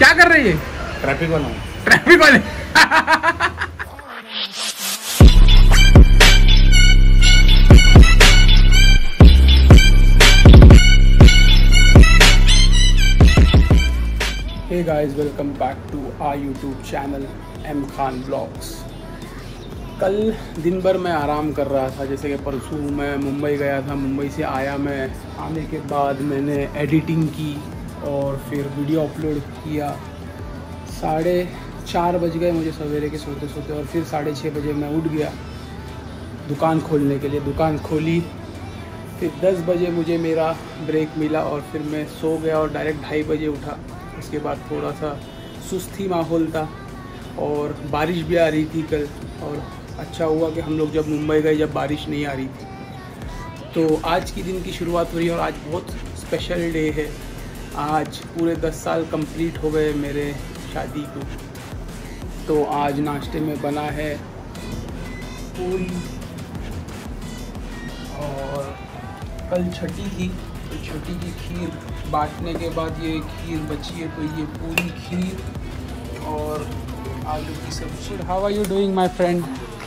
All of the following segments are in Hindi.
क्या कर रही है? ट्रैफिक वाला। ट्रैफिक वाले। Hey guys, welcome back to our YouTube channel M Khan blogs. कल दिन भर मैं आराम कर रहा था, जैसे कि परसों मैं मुंबई गया था। मुंबई से आया, मैं आने के बाद मैंने एडिटिंग की और फिर वीडियो अपलोड किया। 4:30 बज गए मुझे सवेरे के सोते सोते, और फिर 6:30 बजे मैं उठ गया दुकान खोलने के लिए। दुकान खोली, फिर 10 बजे मुझे मेरा ब्रेक मिला और फिर मैं सो गया और डायरेक्ट 2:30 बजे उठा। उसके बाद थोड़ा सा सुस्ती माहौल था और बारिश भी आ रही थी कल, और अच्छा हुआ कि हम लोग जब मुंबई गए जब बारिश नहीं आ रही थी। तो आज की दिन की शुरुआत हुई और आज बहुत स्पेशल डे है। आज पूरे 10 साल कंप्लीट हो गए मेरे शादी को। तो आज नाश्ते में बना है पूरी, और कल छठी थी तो छठी की खीर बांटने के बाद ये खीर बची है, तो ये पूरी खीर और आलू की सब्जी। How are you doing my friend?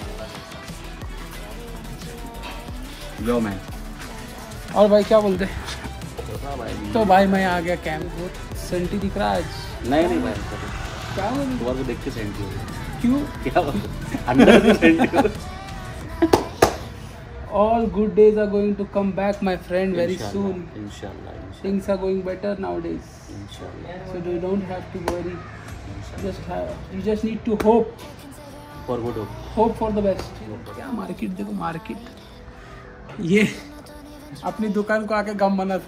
Yo man. और भाई क्या बोलते? तो भाई मैं आ गया कैंप। बहुत सेंटी दिख रहा है आज। नहीं भाई, क्या बोल तुम्हारे को देख के सेंटी हो गई। क्यों? क्या अंदर से सेंटी हो। All good days are going to come back, my friend, very soon. Inshallah. Things are going better nowadays, Inshallah. so you don't have to worry. You just need to hope. For good Hope for the best. क्या मार्केट देखो, मार्केट ये अपनी दुकान को आके गम बना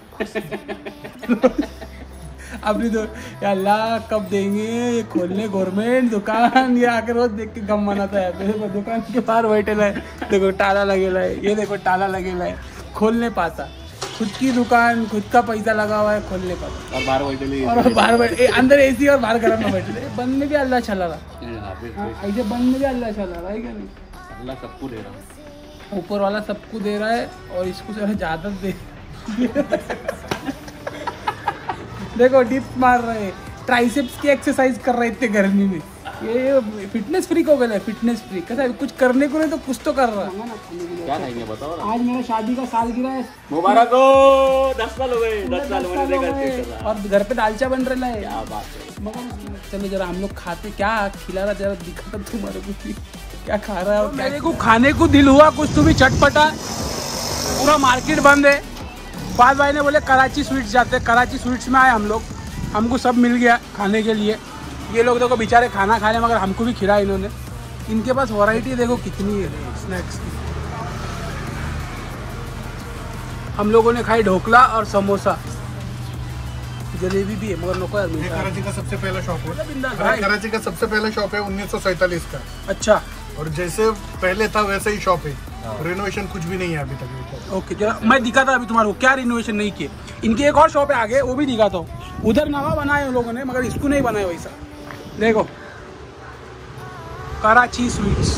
अपनी अल्लाह कब देंगे ये खोलने गवर्नमेंट दुकान, ये आके रोज देख के गम बनाता है। देखो दुकान के बाहर बैठेला है, देखो ताला लगेला है, ये देखो ताला लगेला है, खोल नहीं पाता। खुद की दुकान, खुद का पैसा लगा हुआ है, खोल नहीं पाता। और बाहर बैठे और बाहर बैठे, अंदर एसी और बाहर गर्म में बैठे। बंद में भी अल्लाह चला रहा, ऐसे बंद में भी अल्लाह चला रहा है क्या नहीं? अल्लाह सबको दे रहा है, ऊपर वाला सबको दे रहा है और इसको जो है ज़्यादा दे। देखो डिप्स मार रहे हैं, ट्राइसेप्स की एक्सरसाइज कर रहे इतने गर्मी में। ये फिटनेस फ्रीक हो गया, फिटनेस फ्रीक। कैसा कुछ करने को नहीं तो कुछ तो कर रहा है। क्या खाएंगे बताओ ना? आज मेरा शादी का सालगिरह है, मुबारक हो। 10 साल हो गए, 10 साल हो गए, और घर पे दालचा बन रहा है। क्या बात है। मगर चलो जरा हम लोग खाते, क्या खिला रहा जरा दिखा था तुम्हारे को, क्या खा रहा है? मेरे को खाने को दिल हुआ कुछ तो भी चटपटा। पूरा मार्केट बंद है। फाद भाई ने बोले कराची स्वीट्स जाते, कराची स्वीट्स में आए हम लोग, हमको सब मिल गया खाने के लिए। ये लोग देखो बेचारे खाना खा रहे, मगर हमको भी खिलाया इन्होंने। इनके पास वैरायटी देखो कितनी है स्नैक्स की। हम लोगों ने खाई ढोकला और समोसा, जलेबी भी है मगर नको यार। कराची का सबसे पहला शॉप है, भाई कराची का सबसे पहला शॉप है 1947 का। अच्छा, और जैसे पहले था वैसे ही शॉप है, रिनोवेशन कुछ भी नहीं है अभी तक। ओके जरा मैं दिखाता अभी तुम्हारे को क्या रिनोवेशन नहीं किए। इनकी एक और शॉप है आगे, वो भी दिखाता हूँ। उधर नवा बनाए उन लोगों ने, मगर इसको नहीं बनाया वैसा। देखो कराची स्वीट्स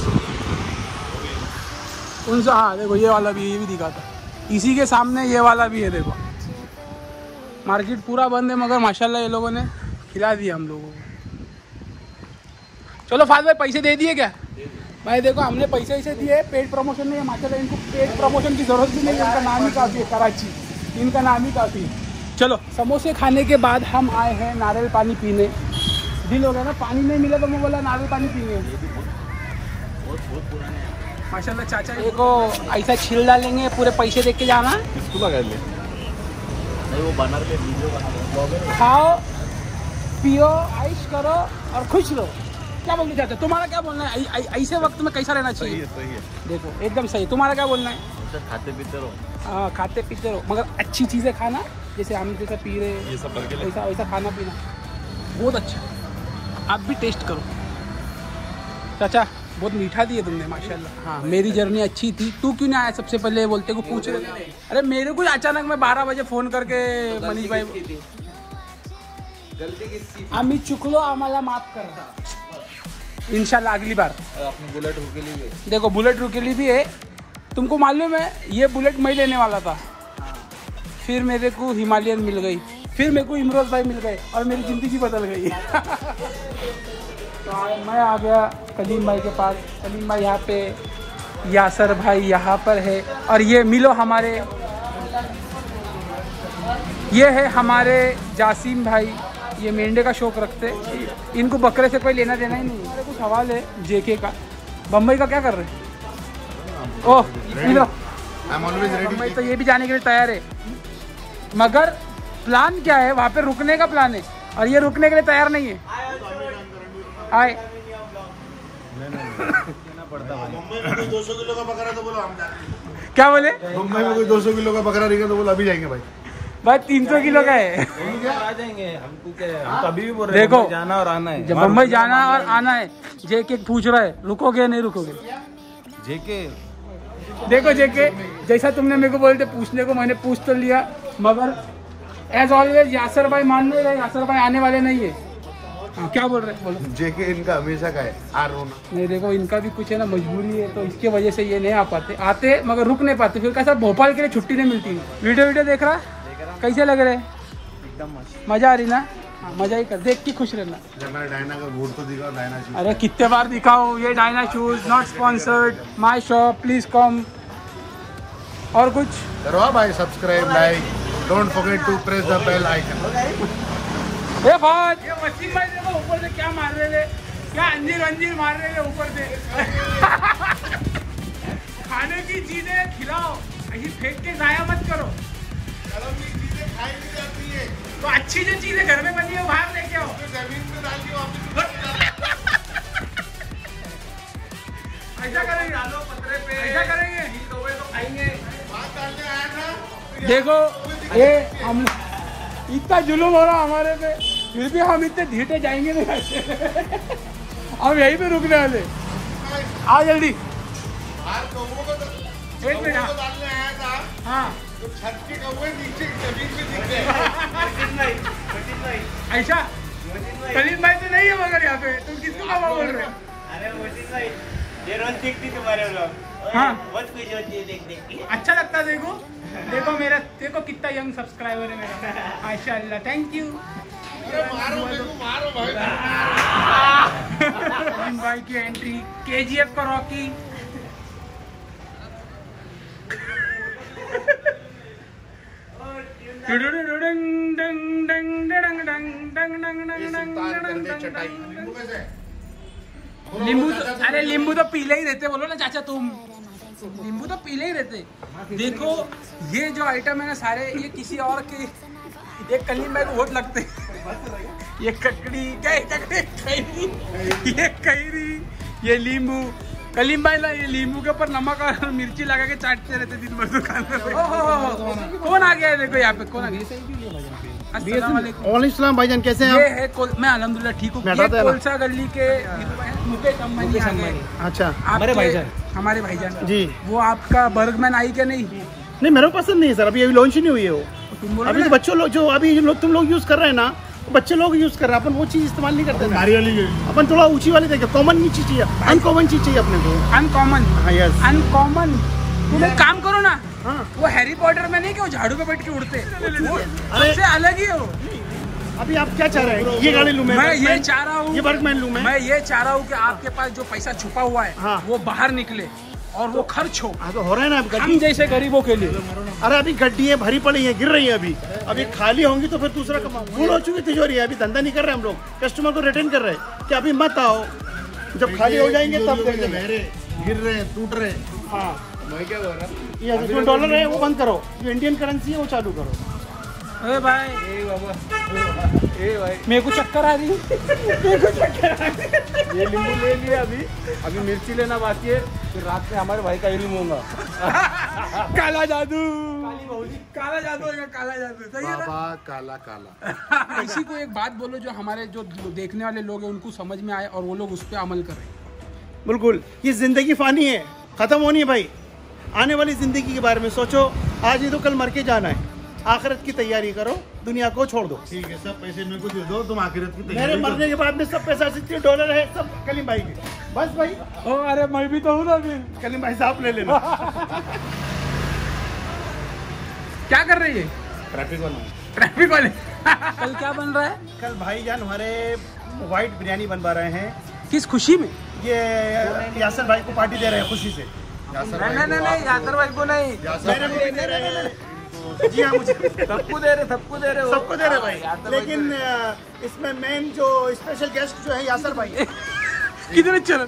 उनसे, हाँ देखो ये वाला भी, ये भी दिखाता। इसी के सामने ये वाला भी है। देखो मार्केट पूरा बंद है, मगर माशाल्लाह ये लोगों ने खिला दिया हम लोगों को। चलो फाद भाई पैसे दे दिए क्या? भाई देखो हमने पैसे वैसे दिए, पेड प्रमोशन नहीं है माशाल्लाह। इनको पेड प्रमोशन की जरूरत भी नहीं है, इनका नाम ही काफ़ी है कराची, इनका नाम ही काफ़ी है। चलो समोसे खाने के बाद हम आए हैं नारियल पानी पीने। दिल हो गया ना, पानी नहीं मिला तो मैं बोला नारियल पानी पीने। माशाल्लाह चाचा देखो ऐसा छिल डालेंगे, पूरे पैसे देख के जाना। इसको लगा ले नहीं, वो बना के वीडियो बना। खाओ पियो ऐश करो और खुश रहो। क्या बोलना चाहते हो? तुम्हारा क्या बोलना है? ऐसे वक्त में कैसा रहना चाहिए? सही है। देखो एकदम सही। तुम्हारा क्या बोलना है? खाते पीते रहो। हाँ खाते पीते रहो, मगर अच्छी चीज़ें खाना, जैसे हम जैसा पी रहे ये सब करके वैसा वैसा खाना पीना बहुत अच्छा। आप भी टेस्ट करो। चाचा बहुत मीठा दिए तुमने माशाल्लाह। हाँ मेरी जर्नी अच्छी थी। तू क्यों नहीं आया सबसे पहले? बोलते को पूछ रहे। अरे मेरे को अचानक मैं 12 बजे फ़ोन करके मनीष भाई आम्ही चुकलो, आम्हाला माफ कर इंशाल्लाह अगली बार। अपनी बुलेट रुकेली भी है। देखो बुलेट रुकेली भी है। तुमको मालूम है ये बुलेट मैं लेने वाला था, फिर मेरे को हिमालयन मिल गई। फिर मेरे को इमरोज भाई मिल गए और मेरी ज़िंदगी बदल गई। तो मैं आ गया कलीम भाई के पास। कलीम भाई यहाँ पे, यासर भाई यहाँ पर है, और ये मिलो हमारे, ये है हमारे जासिम भाई, ये मेंढे का शौक रखते। इनको बकरे से कोई लेना देना ही नहीं। मेरे कुछ सवाल है जेके का, बम्बई का क्या कर रहे हैं? ओह बम्बई तो ये भी जाने के लिए तैयार है, मगर प्लान क्या है? वहाँ पे रुकने का प्लान है और ये रुकने के लिए तैयार नहीं है। आए मुंबई में कोई 200 किलो का बकरा तो बोलो हम जाएंगे। क्या बोले? मुंबई में कोई 200 किलो का बकरा रहेगा तो बोलो अभी जाएंगे भाई। भाई 300 किलो का है। आ जाएंगे हमको क्या, हम तो अभी भी बोल रहे हैं देखो, मुंबई जाना और आना है। जब मुंबई जाना और आना है। जेके पूछ रहा है रुकोगे नहीं रुकोगे? जेके देखो जेके, जैसा तुमने मेरे को बोलते पूछने को, मैंने पूछ तो लिया, मगर एज ऑलवेज यासर भाई मान नहीं रहे, यासर भाई आने वाले नहीं है। हाँ क्या बोल रहे हैं? बोलो। जेके इनका हमेशा का है आर रोना। नहीं देखो, इनका भी कुछ है ना, मजबूरी है, तो इसके वजह से ये नहीं आ पाते, आते मगर रुक नहीं पाते। फिर कैसा भोपाल के लिए छुट्टी नहीं मिलती। वीडियो देख रहा, कैसे लग रहे? एकदम मस्त, मजा आ रही ना? हाँ मजा ही कर, देख के खुश रहना। जब मैंने डायना का बोर्ड तो दिखा, डायना शूज। अरे कितने बार दिखाओ, ये Diana shoes not sponsored, my shop, please come. और कुछ करो भाई, subscribe, like, don't forget to press the bell icon. ये बात, ये वसीम भाई देखो ऊपर से क्या मार रहे थे, क्या अंजीर मार रहे थे ऊपर से। खाने की चीजें खिलाओ, ऐसी फेंक के जाया मत करो। चीजें खाई नहीं जाती है, तो अच्छी जो चीजें घर में बनी है बाहर लेके आओ, जमीन में डाल के वापस। ऐसा करेंगे, डालो पतरे पे, ऐसा करेंगे तो खाएंगे। बात डालने आया था। देखो ये हम इतना जुलूम हो रहा हमारे पे, फिर भी हम इतने धीटे जाएंगे नहीं ऐसे। हम यहीं पे रुकने वाले। आओ जल्दी। एक मिनट। हाँ तो छत के कौवे नीचे जमीन पे दिख रहे। ऐसा कलीम भाई तो नहीं है मगर यहाँ पे, तुम किसको बाबा बोल रहे हो? अरे मोहसिन भाई, ये रोज देखती तुम्हारे लोग। हाँ बहुत खुशी होती है देख के। अच्छा लगता है। देखो देखो मेरा, देखो कितना यंग सब्सक्राइबर है मेरा, माशाल्लाह, थैंक यू। मारो भाई। कलीम भाई की एंट्री, केजीएफ का रॉकी। नींबू तो, अरे नींबू तो पीले ही रहते, बोलो ना चाचा तुम, नींबू तो पीले ही रहते। देखो ये जो आइटम है ना सारे, ये किसी और के, ये कलीम भाई को बहुत लगते। ये ककड़ी, क्या है ककड़ी, कैरी, ये कैरी, ये नींबू। कलीम भाई ना ये नींबू के ऊपर नमक और मिर्ची लगा के चाटते रहते दिन भर दुकान में। कौन आ गया है? देखो यहाँ पे कौन आ गया? अस्सलाम वालेकुम भाईजान, कैसे हैं ये है मैं अल्हम्दुलिल्लाह ठीक हूँ। ये कोलसा गली के मुकेश अंबानी आ गए। अच्छा, हमारे भाईजान जी। वो आपका बर्गमैन आई क्या? नहीं मेरे को पसंद नहीं है सर, अभी लॉन्च ही नहीं हुई है वो। अभी तो बच्चों लोग, जो अभी तुम लोग यूज कर रहे हैं ना, बच्चे लोग यूज कर रहे हैं, अपन वो चीज इस्तेमाल नहीं करते। अपन थोड़ा ऊंची वाली देखे, कॉमन नहीं चीज चाहिए, अनकॉमन चीज चाहिए अपने को। अनकॉमन? हाँ यस, अनकॉमन। तुम एक काम करो ना, हाँ। वो हैरी पॉटर में नहीं कि वो झाड़ू पे बैठ के उड़ते, अरे सबसे अलग ही हो। अभी आप क्या चाह रहे हैं? ये गाड़ी लूं मैं ये चाह रहा हूँ, ये बर्गमैन लूं मैं ये चाह रहा हूँ कि आपके पास जो पैसा छुपा हुआ है, हाँ। वो बाहर निकले और वो खर्च हो। तो हो रहा है ना हम जैसे गरीबों के लिए। अरे अभी गड्डियाँ भरी पड़ी है, गिर रही है, अभी खाली होंगी तो फिर दूसरा कमाओ। फुल हो चुकी तिजोरी है, अभी धंधा नहीं कर रहे हम लोग, कस्टमर को रिटर्न कर रहे हैं कि अभी मत आओ, जब खाली हो जाएंगे तब गिर रहे हैं, टूट रहे हैं। हाँ मैं क्या बोल रहा? ये जो डॉलर है वो बंद करो, जो इंडियन करेंसी है वो चालू करो। अरे भाई, मेरे को चक्कर आ रही ये नींबू ले लिया, अभी मिर्ची लेना बाकी है, फिर रात में हमारे भाई का ही लूंगा। काला जादू, काला जादू है, काला जादू। सही है ना? काला इसी को एक बात बोलो जो हमारे जो देखने वाले लोग हैं उनको समझ में आए और वो लोग उस पर अमल करें। बिल्कुल, ये जिंदगी फानी है, खत्म होनी है भाई। आने वाली जिंदगी के बारे में सोचो, आज ही तो कल मर के जाना है। आखिरत की तैयारी करो, दुनिया को छोड़ दो। ठीक है, सब पैसे मेरे को दे दो, तुम आखिरत की तैयारी। मेरे मरने के बाद में सब पैसा, जितने डॉलर है सब कलीम भाई के। बस भाई। ओ अरे मैं भी तो हूँ ना अभी। कलीम भाई साहब ले लेना। क्या कर रही है? ट्रैफिक वाला। ट्रैफिक वाले कल क्या बन रहा है? कल भाईजान हमारे वाइट बिरयानी बनवा रहे हैं। किस खुशी में? ये यासर भाई को पार्टी दे रहे हैं खुशी से। नहीं यासर भाई को नहीं, मेरे को भी दे रहे हैं। जी हाँ, मुझे सबको दे रहे भाई। लेकिन इसमें मेन जो स्पेशल गेस्ट जो है यासर भाई। किधर चल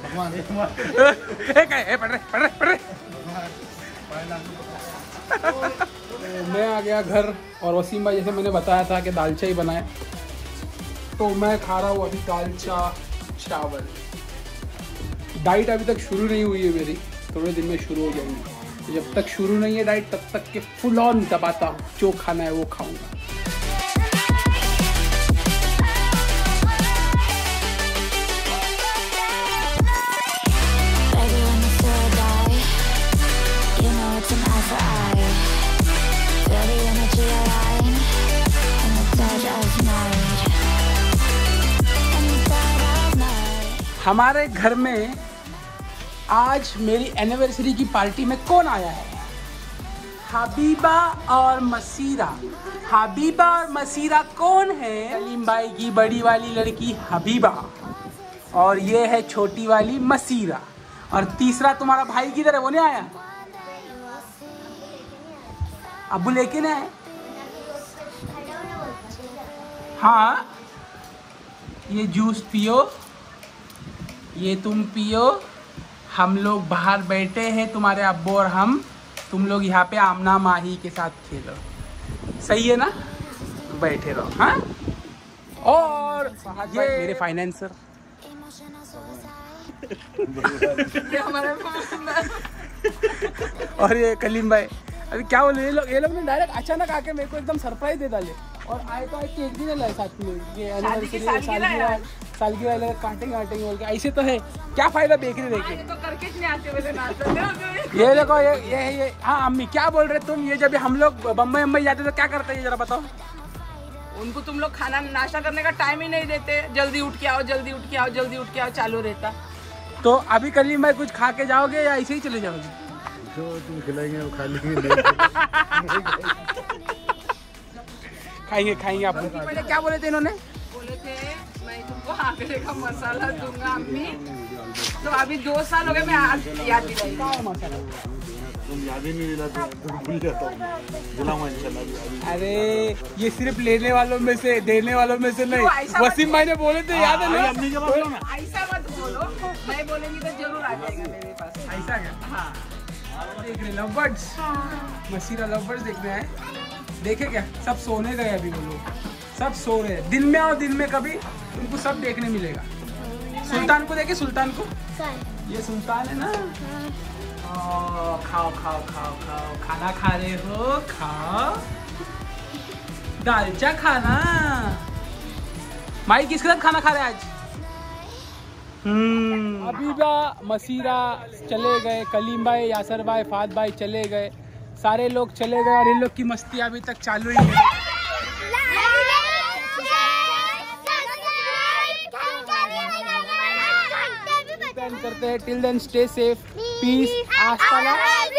पढ़ रहे। मैं आ गया घर और वसीम भाई जैसे मैंने बताया था कि दालचा ही बनाए, तो मैं खा रहा हूँ अभी दालचा चावल। डाइट अभी तक शुरू नहीं हुई है मेरी, थोड़े दिन में शुरू हो जाएंगी। तो जब तक शुरू नहीं है डाइट तब तक के फुल ऑन दबाता हूँ, जो खाना है वो खाऊंगा। हमारे घर में आज मेरी एनिवर्सरी की पार्टी में कौन आया है? हबीबा और मसीरा। हबीबा और मसीरा कौन है? कलीम भाई की बड़ी वाली लड़की हबीबा और ये है छोटी वाली मसीरा। और तीसरा तुम्हारा भाई किधर है? वो नहीं आया? अबू लेके ना है? हाँ, ये जूस पियो, ये तुम पियो, हम लोग बाहर बैठे हैं, तुम्हारे अब्बू और हम, तुम लोग यहाँ पे आमना माही के साथ खेलो, सही है ना? बैठे रहो। हाँ, और ये मेरे फाइनेंसर और ये कलीम भाई। अभी क्या बोले ये लोग ने डायरेक्ट अचानक आके मेरे को एकदम सरप्राइज दे डाले। और आए तो केक भी नहीं लाए साथ में, ये एनिवर्सरी सालगिरह काटेंगे बोल के। ऐसे तो है, क्या फायदा बेकरी देखे। ये देखो ये हाँ अम्मी क्या बोल रहे तुम? ये जब हम लोग बम्बई जाते तो क्या करते हैं जरा बताओ? उनको तुम लोग खाना नाश्ता करने का टाइम ही नहीं देते। जल्दी उठ के आओ चालू रहता। तो अभी कलीम भाई कुछ खा के जाओगे या ऐसे ही चले जाओगे? जो तुम खिलाएंगे वो खा लेंगे। खाएंगे आप। पहले क्या बोले थे इन्होंने? बोले थे मैं तुमको आंकड़े का मसाला दूंगा अम्मी। तो अभी 2 साल हो गए, मैं आज याद दिलाई। तुम याद ही नहीं दिलाते, तुम भूल जाता हूँ। दिलाऊंगा इंशाल्लाह। अरे ये सिर्फ लेने वालों में से, देने वालों में से नहीं। वसीम भाई ने बोले थे, याद है ना? ऐसा मत बोलो, मैं बोलेंगी तो जरूर आ जाएगा मेरे पास। ऐसा क्या? हाँ, देख रहे लव बर्ड्स, मसीरा लव बर्ड्स देख रहे हैं। देखे क्या? सब सोने गए अभी वो लोग, सब सो रहे हैं। दिन में और दिन में कभी उनको सब देखने मिलेगा। सुल्तान को देखे, सुल्तान को, ये सुल्तान है ना। खाओ खाना खा रहे हो, खाओ दालचा खाना। माई किसके साथ खाना खा रहे आज? हबीबा मसीरा चले गए, कलीम भाई, यासर भाई, फाद भाई चले गए, सारे लोग चले गए और इन लोग की मस्ती अभी तक चालू ही है। करते हैं। Till then stay safe, peace, आस्था।